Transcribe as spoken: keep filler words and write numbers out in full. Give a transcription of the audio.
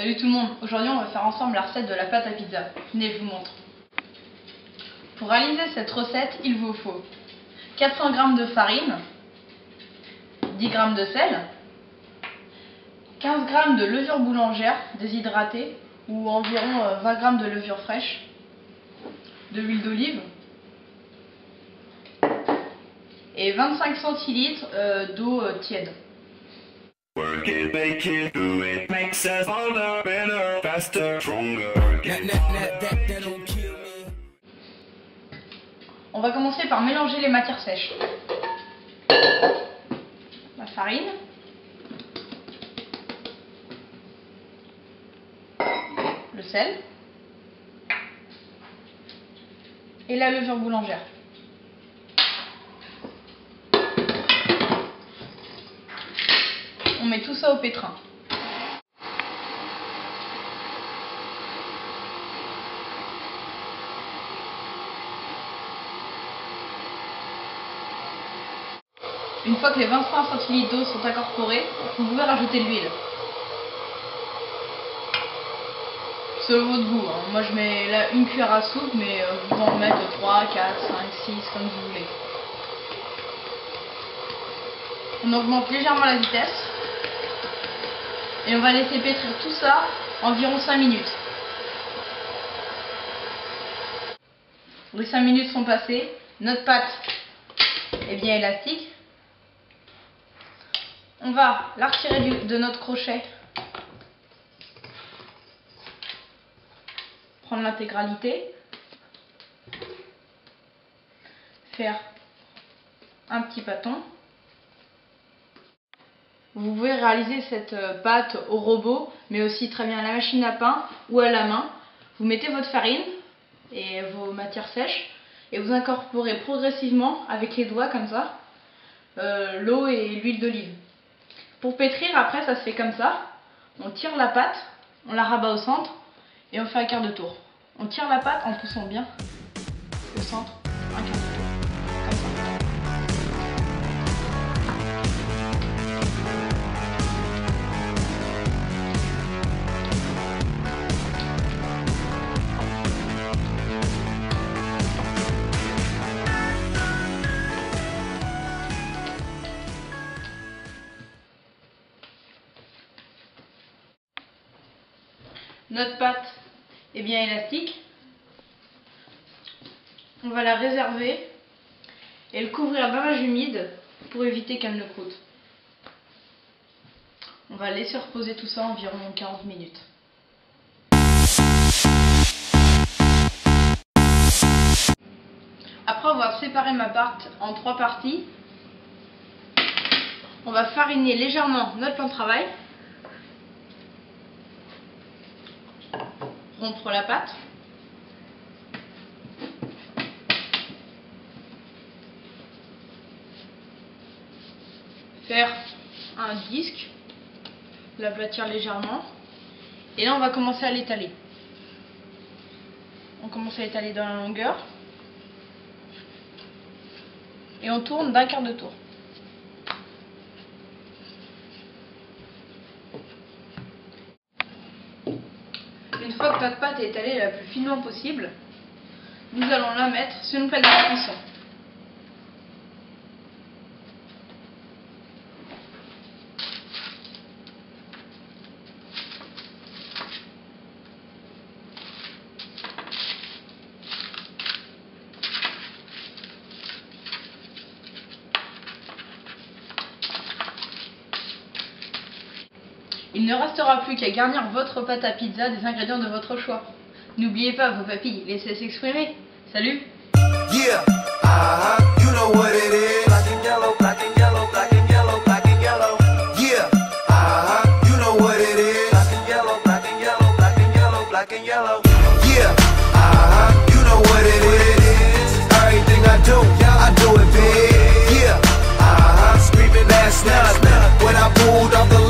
Salut tout le monde, aujourd'hui on va faire ensemble la recette de la pâte à pizza. Venez, je vous montre. Pour réaliser cette recette, il vous faut quatre cents grammes de farine, dix grammes de sel, quinze grammes de levure boulangère déshydratée ou environ vingt grammes de levure fraîche, de l'huile d'olive et vingt-cinq centilitres euh, d'eau euh, tiède. Work it, make it, do it, makes us harder, better, faster, stronger. On va commencer par mélanger les matières sèches. La farine, le sel et la levure boulangère. On met tout ça au pétrin. Une fois que les vingt-cinq centilitres d'eau sont incorporés, vous pouvez rajouter de l'huile. Selon votre goût, hein. Moi je mets là une cuillère à soupe, mais vous pouvez en mettre trois, quatre, cinq, six, comme vous voulez. On augmente légèrement la vitesse. Et on va laisser pétrir tout ça environ cinq minutes. Les cinq minutes sont passées. Notre pâte est bien élastique. On va la retirer du, de notre crochet. Prendre l'intégralité. Faire un petit bâton. Vous pouvez réaliser cette pâte au robot, mais aussi très bien à la machine à pain ou à la main. Vous mettez votre farine et vos matières sèches et vous incorporez progressivement avec les doigts comme ça euh, l'eau et l'huile d'olive. Pour pétrir, après ça se fait comme ça. On tire la pâte, on la rabat au centre et on fait un quart de tour. On tire la pâte en poussant bien au centre, un quart de tour, comme ça. Notre pâte est bien élastique. On va la réserver et le couvrir d'un linge humide pour éviter qu'elle ne croûte. On va laisser reposer tout ça environ quarante minutes. Après avoir séparé ma pâte en trois parties, on va fariner légèrement notre plan de travail. Rompre la pâte. Faire un disque. L'aplatir légèrement. Et là on va commencer à l'étaler. On commence à l'étaler dans la longueur. Et on tourne d'un quart de tour. Une fois que notre pâte est étalée la plus finement possible, nous allons la mettre sur une plaque de cuisson. Il ne restera plus qu'à garnir votre pâte à pizza des ingrédients de votre choix. N'oubliez pas vos papilles, laissez s'exprimer. Salut! Yeah, uh-huh, you know what it is. Black and yellow, black and yellow, black and yellow, black and yellow. Yeah, uh-huh, you know what it is. Black and yellow, black and yellow, black and yellow, black and yellow. Yeah, uh-huh, you know what it is. Everything I do, I do it big. Yeah, uh-huh, screaming last night when I pulled off the